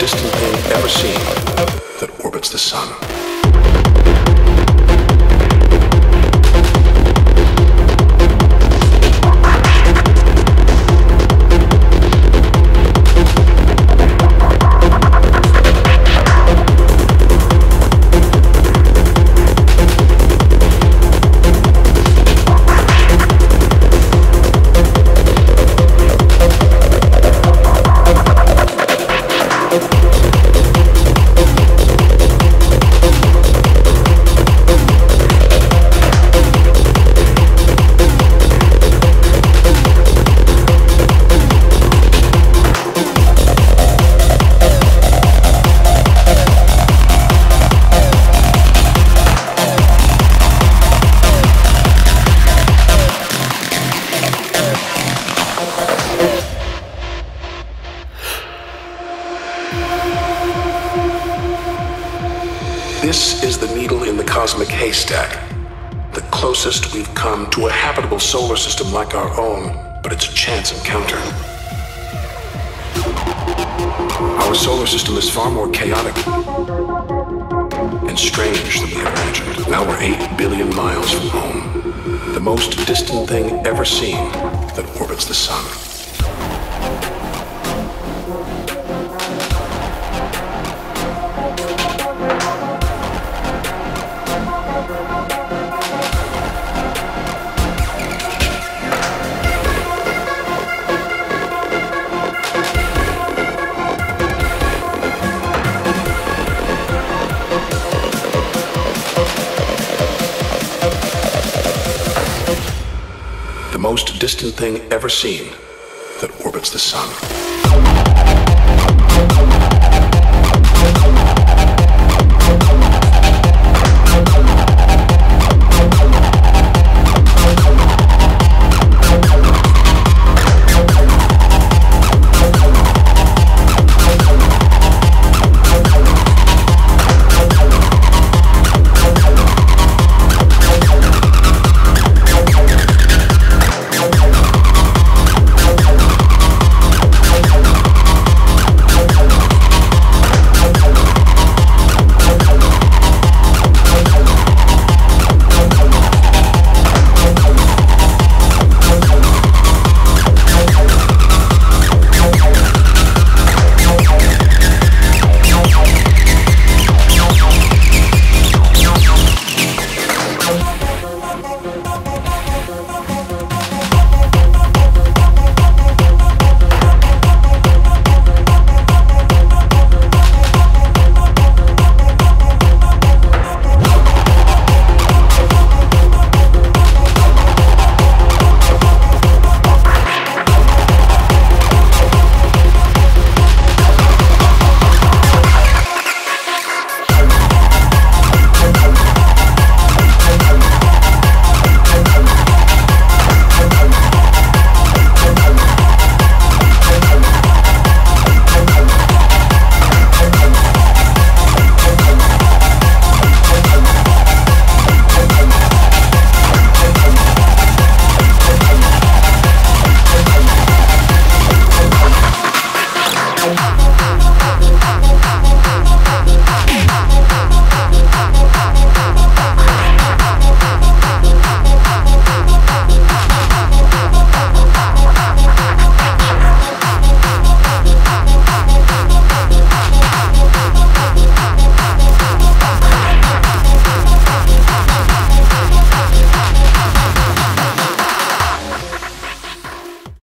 distant thing ever seen that orbits the sun. This is the needle in the cosmic haystack, the closest we've come to a habitable solar system like our own, but it's a chance encounter. Our solar system is far more chaotic and strange than we imagined. Now we're 8 billion miles from home, the most distant thing ever seen that orbits the sun. The most distant thing ever seen that orbits the sun.